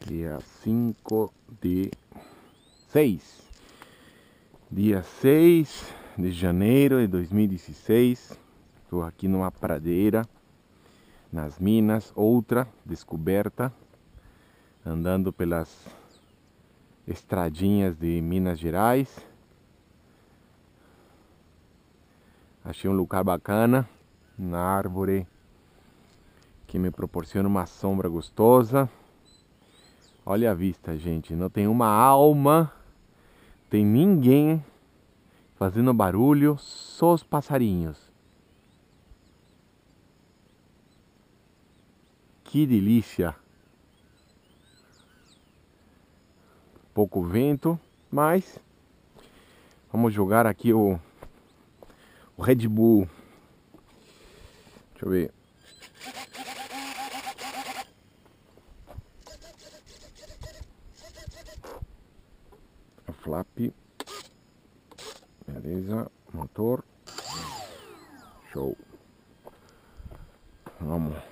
Dia 5 de 6. Dia 6 de janeiro de 2016. Estou aqui numa pradeira, nas minas, outra descoberta, andando pelas estradinhas de Minas Gerais. Achei um lugar bacana, uma árvore que me proporciona uma sombra gostosa. Olha a vista, gente, não tem uma alma, tem ninguém fazendo barulho, só os passarinhos. Que delícia! Pouco vento, mas vamos jogar aqui o Red Bull. Deixa eu ver. A flap. Beleza. Motor. Show. Vamos.